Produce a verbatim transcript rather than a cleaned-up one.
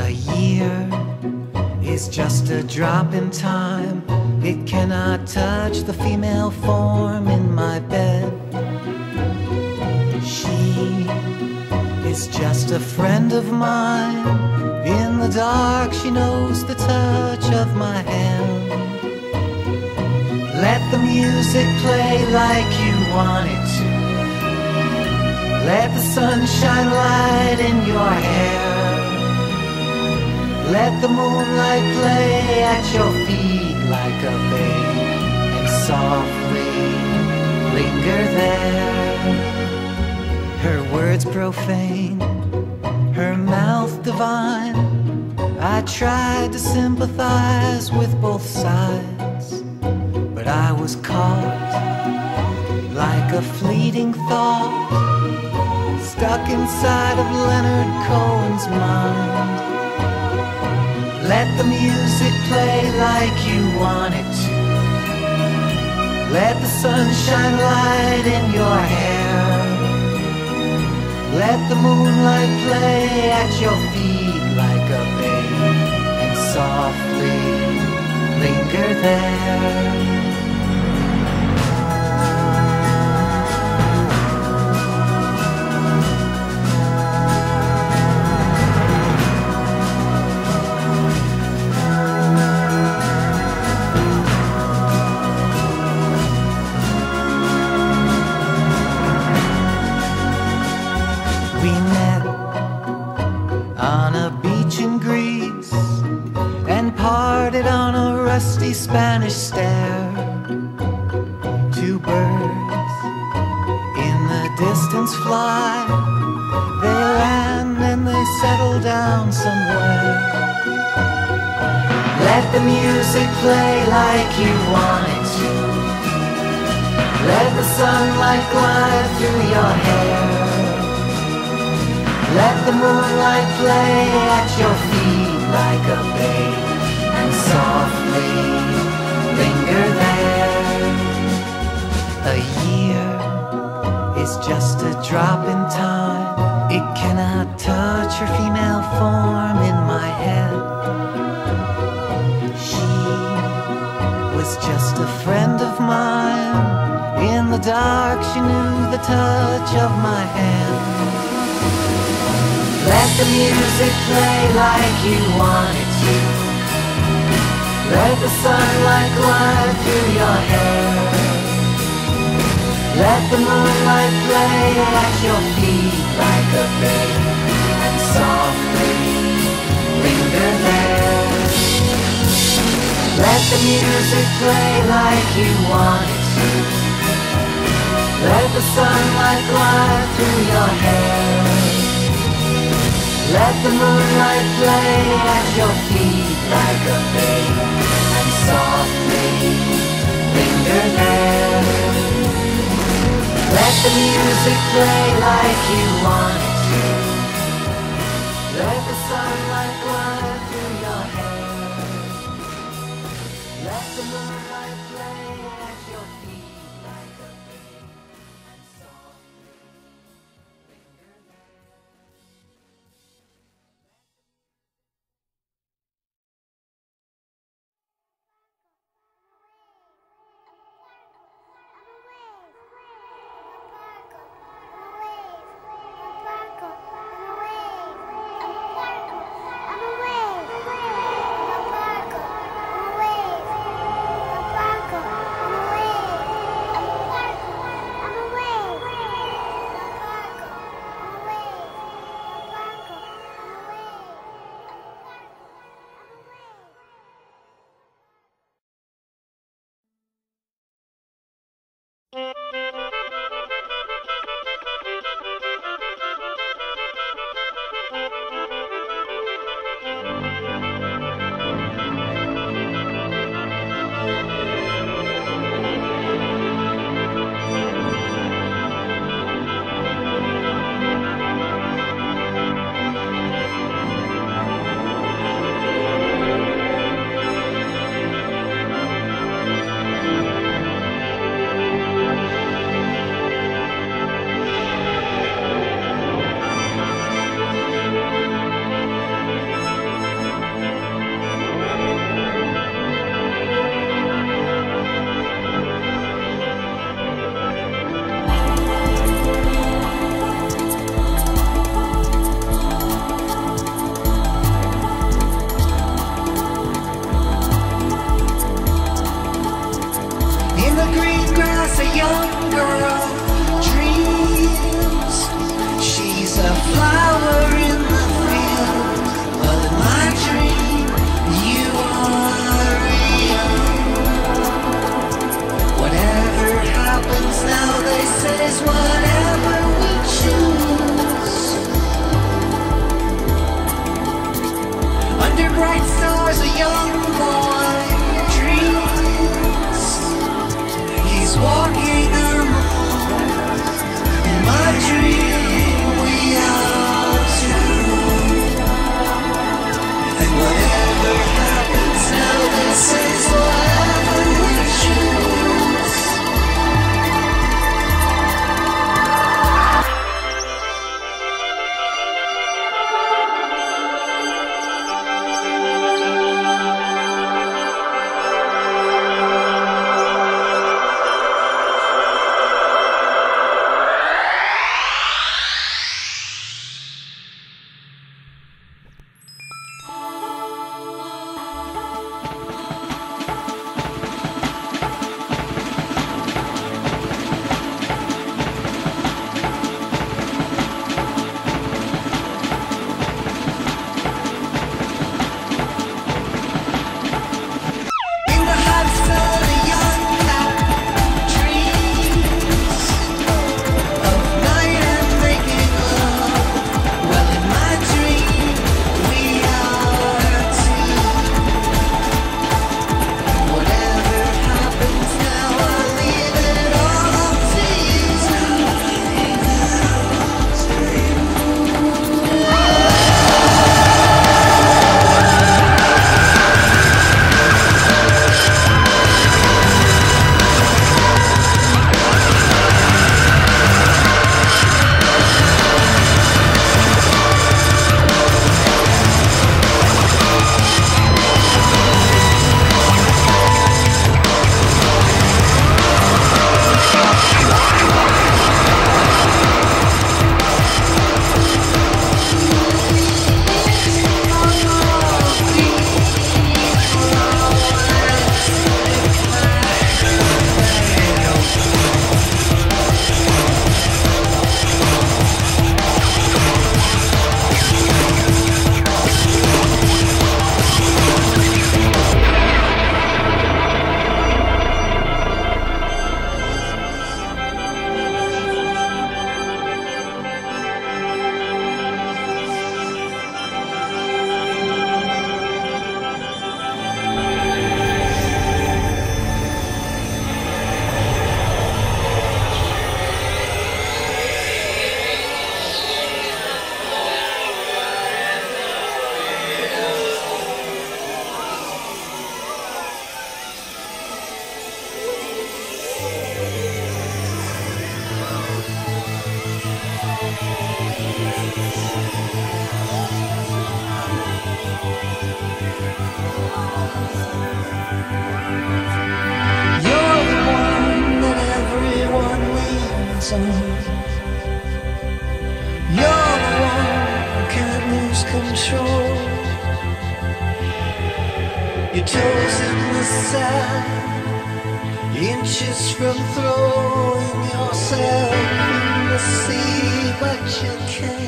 A year is just a drop in time. It cannot touch the female form in my bed. She is just a friend of mine. In the dark she knows the touch of my hand. Let the music play like you want it to. Let the sunshine light in your hair. Let the moonlight play at your feet like a babe, and softly linger there. Her words profane, her mouth divine. I tried to sympathize with both sides, but I was caught like a fleeting thought, stuck inside of Leonard Cohen's mind. Let the music play like you want it to. Let the sunshine light in your hair. Let the moonlight play at your feet like a babe, and softly linger there. We met on a beach in Greece and parted on a rusty Spanish stair. Two birds in the distance fly. They land and they settle down somewhere. Let the music play like you want it to. Let the sunlight glide through your hair. Let the moonlight play at your feet like a babe, and softly linger there. A year is just a drop in time. It cannot touch her female form in my head. She was just a friend of mine. In the dark she knew the touch of my hand. Let the music play like you want it to. Let the sunlight glide through your hair. Let the moonlight play at your feet like a babe, and softly linger there. Let the music play like you want it to. Let the sunlight glide through your hair. Let the moonlight play at your feet like a babe, and softly linger there. Let the music play like you want it to. Let the sunlight glide through your hair. Let the moonlight play at your feet like a babe, and softly linger there. I'm a wave. bright stars a young boy dreams. He's walking around in my dream. We are two, and whatever happens now, this is whatever we choose. You're the one that everyone leans on. You're the one who can't lose control. Your toes in the sand, inches from throwing yourself in the sea, but you can't.